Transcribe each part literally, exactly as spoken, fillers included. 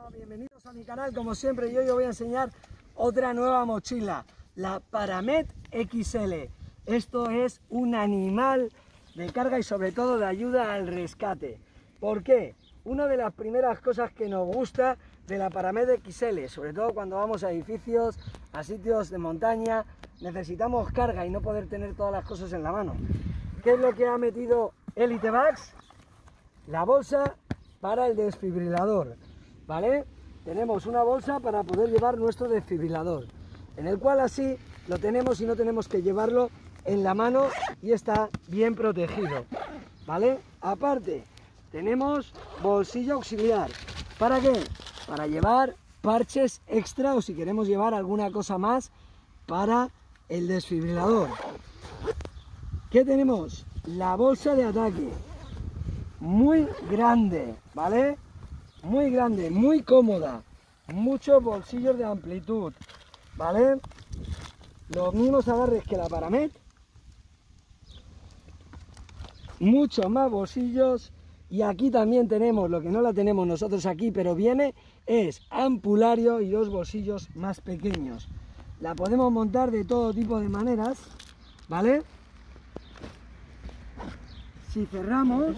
Hola, bienvenidos a mi canal. Como siempre, yo os voy a enseñar otra nueva mochila, la Paramed X L. Esto es un animal de carga y sobre todo de ayuda al rescate. ¿Por qué? Una de las primeras cosas que nos gusta de la Paramed X L, sobre todo cuando vamos a edificios, a sitios de montaña, necesitamos carga y no poder tener todas las cosas en la mano. ¿Qué es lo que ha metido Elite Bags? La bolsa para el desfibrilador, ¿vale? Tenemos una bolsa para poder llevar nuestro desfibrilador, en el cual así lo tenemos y no tenemos que llevarlo en la mano y está bien protegido, ¿vale? Aparte, tenemos bolsillo auxiliar. ¿Para qué? Para llevar parches extra o si queremos llevar alguna cosa más para el desfibrilador. ¿Qué tenemos? La bolsa de ataque. Muy grande, ¿vale? Muy grande, muy cómoda. Muchos bolsillos de amplitud, ¿vale? Los mismos agarres que la Paramed. Muchos más bolsillos. Y aquí también tenemos, lo que no la tenemos nosotros aquí, pero viene, es ampulario y dos bolsillos más pequeños. La podemos montar de todo tipo de maneras, ¿vale? Si cerramos,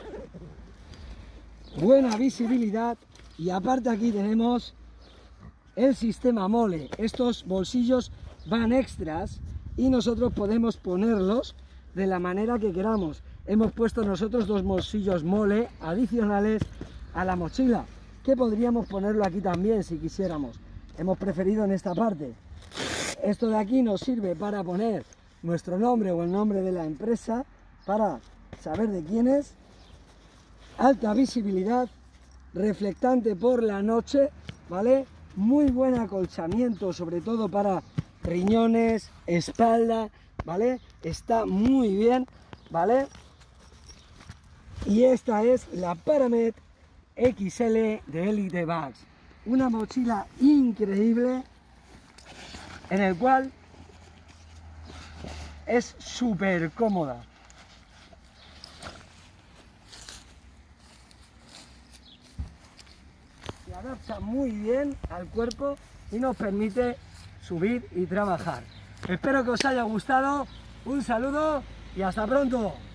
buena visibilidad. Y aparte aquí tenemos el sistema mole. Estos bolsillos van extras y nosotros podemos ponerlos de la manera que queramos. Hemos puesto nosotros dos bolsillos mole adicionales a la mochila, que podríamos ponerlo aquí también si quisiéramos. Hemos preferido en esta parte. Esto de aquí nos sirve para poner nuestro nombre o el nombre de la empresa, para saber de quién es. Alta visibilidad, reflectante por la noche, ¿vale? Muy buen acolchamiento, sobre todo para riñones, espalda, ¿vale? Está muy bien, ¿vale? Y esta es la Paramed X L de Elite Bags. Una mochila increíble en el cual es súper cómoda. Se adapta muy bien al cuerpo y nos permite subir y trabajar. Espero que os haya gustado. Un saludo y hasta pronto.